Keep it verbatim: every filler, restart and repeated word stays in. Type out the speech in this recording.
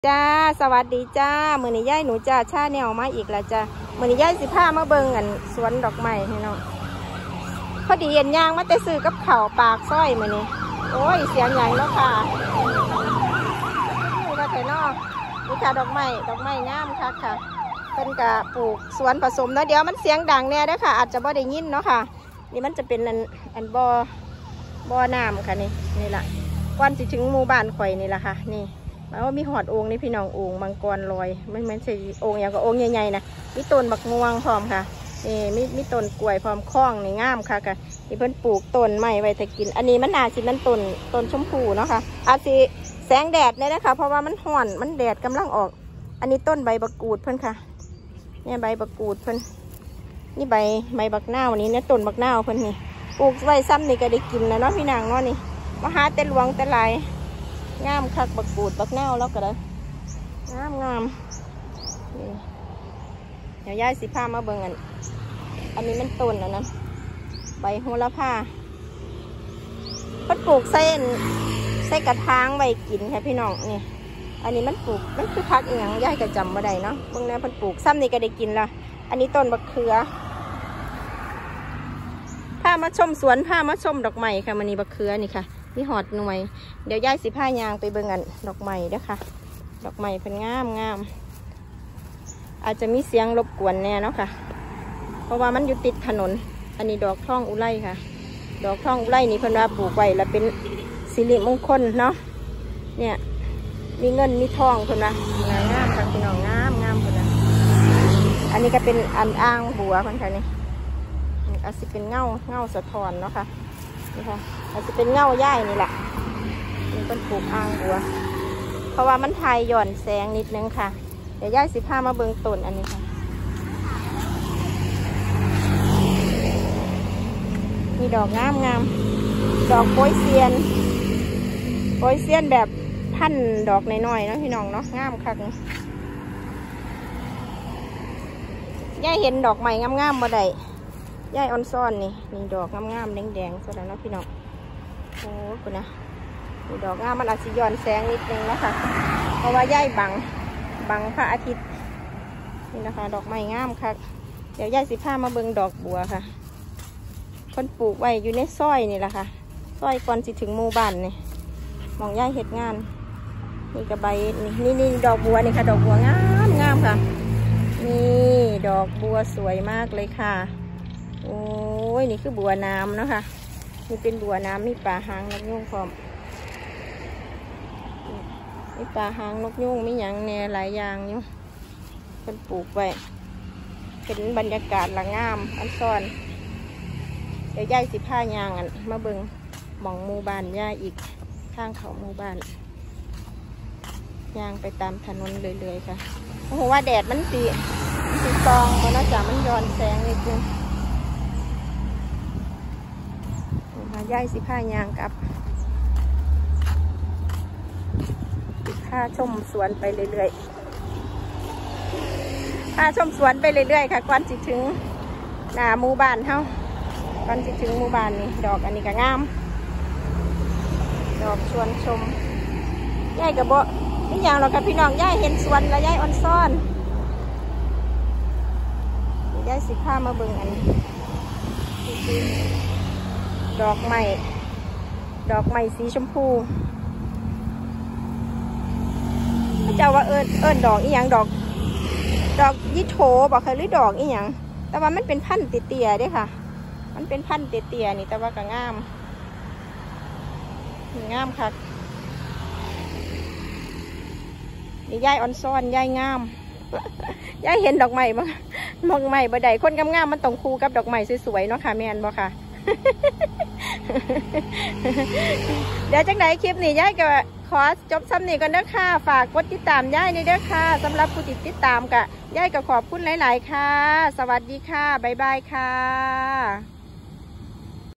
จ้าสวัสดีจ้ามือนี้ย่ายหนูจ้าชาแนวมาอีกแล้วจ้ามือนี้ย่ายสิผ้ามาเบิ่งกันสวนดอกไม้ให้น้องพอดีเย็นย่างมาแต่ซื้อกับเข่าปากซ้อยมือนี้โอ้ยเสียงใหญ่แล้วค่ะนี่ก็แต่นอกนี่ค่ะดอกไม้ดอกไม้งามค่ะค่ะเป็นกะปลูกสวนผสมนะเดี๋ยวมันเสียงดังแน่ด้วยค่ะอาจจะบ่ได้ยินเนาะค่ะนี่มันจะเป็นอันอันบ่อบ่อน้ำค่ะนี่นี่แหละก่อนสิถึงหมู่บ้านข่อยนี่แหละค่ะนี่แล้วมีหอดโอ่งนี่พี่น้องโอ่งมังกรลอยไม่ไม่ใช่โอ่งอย่างกับโอ่งใหญ่ๆนะมีต้นบักม่วงพร้อมค่ะนี่มีมีต้นกล้วยพร้อมคล้องนี่งามค่ะค่ะที่เพิ่นปลูกต้นไม้ไว้ถ้ากินอันนี้มันอาจสิมันต้นต้นชมพูเนาะค่ะอาจสิแสงแดดเนี่ยนะคะเพราะว่ามันห่อนมันแดดกำลังออกอันนี้ต้นใบบักกูดเพิ่นค่ะเนี่ยใบบักกูดเพิ่นนี่ใบใบบักนาวนี่เนี่ยต้นบักนาวเพิ่นนี่ปลูกไว้ซ้ำนี่ก็ได้กินแล้วเนาะพี่นางเนาะนี่มาหาแต่หลวงแต่ลายงามคักบักปูดบักแนวแล้วก็ได้งามงามเดี๋ยวย้ายสิผ้ามาเบิ่งอันอันนี้มันต้นแล้วนะใบโหระพาพัดปลูกเส้นใส่กระถางไว้กินค่ะพี่น้องนี่อันนี้มันปลูกมันคือพักอีหยังย้ายก็จำมาได้เนาะเบิ่งแนวพัดปลูกซ้ำนี่ก็ได้กินละอันนี้ต้นบักเขือผ้ามาชมสวนผ้ามาชมดอกไม้ค่ะมันนี่บักเขือนี่ค่ะมีหอดหน่วยเดี๋ยวย้ายสิผ้ายางไปเบิ่งกันดอกไม้เด้อค่ะดอกไม้เป็นงามงามอาจจะมีเสียงรบกวนแน่เนาะค่ะเพราะว่ามันอยู่ติดถนนอันนี้ดอกท่องอุไรค่ะดอกท่องอุไรนี่เพิ่นว่าปลูกไว้แล้วเป็นสิริมงคลเนาะเนี่ยมีเงินมีทองเพิ่นว่างามค่ะพี่น้องงามงามเพิ่นนะอันนี้ก็เป็นอันอ่างบัวเพิ่นค่ะนี่อาจจะเป็นเงาเงาสะท้อนเนาะค่ะนี่ค่ะอาจจะเป็นเงาย่ายนี่แหละมันเป็นปลูกอ่างบัวเพราะว่ามันทายหย่อนแสงนิดนึงค่ะเดี๋ยวย่ายสิผ้ามาเบิ่งต้นอันนี้ค่ะมีดอกงามงามดอกโป้ยเซียนโป้ยเซียนแบบพันดอกน้อยๆเนาะพี่น้องเนาะงามคักย่ายเห็นดอกใหม่งามๆมาได้ย่ายออนซ่อนนี่นี่ดอกงามๆแดงๆสดแล้วเนาะพี่น้องโอ้คุณนะนี่ดอกงามมันอาจจะย้อนแสงนิดนึงแล้วค่ะเพราะว่าย่ายบังบังพระอาทิตย์นี่นะคะดอกไม้งามค่ะเดี๋ยวย่ายสิผ้ามาเบิ่งดอกบัวค่ะคนปลูกไว้อยู่ในซอยนี่แหละค่ะซอยก่อนสิถึงหมู่บ้านนี่มองย่ายเห็ดงานนี่กระใบนี่นี่นี่ดอกบัวนี่ค่ะดอกบัวงามงามค่ะนี่ดอกบัวสวยมากเลยค่ะโอ้ยนี่คือบัวน้ำเนาะค่ะนี่เป็นบัวน้ำมีปลาหางนกยูงพร้อมมีปลาหางนกยูงมีอย่างแน่หลายอย่างอยู่เป็นปลูกไว้เป็นบรรยากาศละงามอันซ่อนเดี๋ยวย่ายสิผ้ายางอันมาเบิ่งหม่องหมู่บ้านย่ายอีกข้างเขาหมู่บ้านย่างไปตามถนนเรื่อยๆค่ะโอ้โหว่าแดดมันตีตีตองมันน่าจะมันย้อนแสงนิดนึงย่ายสิผ้ายางกับผ้าชมสวนไปเรื่อยๆผ้าชมสวนไปเรื่อยๆค่ะก่อนสิถึงหน้าหมู่บ้านเฮาก่อนสิถึงหมู่บ้านนี่ดอกอันนี้ก็งามดอกชวนชมย่ายกับบ่นี่อย่างเรากับพี่น้องย่ายเห็นสวนแล้วย่ายอ่อนซ่อนย่ายสิผ้ามาเบิ่งอันนี้ดอกไม้ดอกไม้สีชมพูพระเจ้าว่าเอิญเอิญดอกอีหยังดอกดอกยิโถบอกเคยหรือดอกอีหยังแต่ว่ามันเป็นพันธุ์เตี้ยๆเด้ค่ะมันเป็นพันธุ์เตี้ยๆนี่แต่ว่าก็งามงามค่ะนี่ย่ายอ่อนซ้อนย่ายงามย่ายเห็นดอกไม้บ้างดอกไม้บ่ได้คนงามๆมันต้องคู่กับดอกไม้สวยๆเนาะค่ะแม่นบ่ค่ะเดี๋ยวจังไหนคลิปนี้ย่ายก็ขอจบซ้ำนี่กันเด้อค่ะฝากกดติดตามย่ายนี่เด้อค่ะสำหรับผู้ติดติดตามกะย่ายก็ขอบคุณหลายๆค่ะสวัสดีค่ะบ๊ายบายค่ะ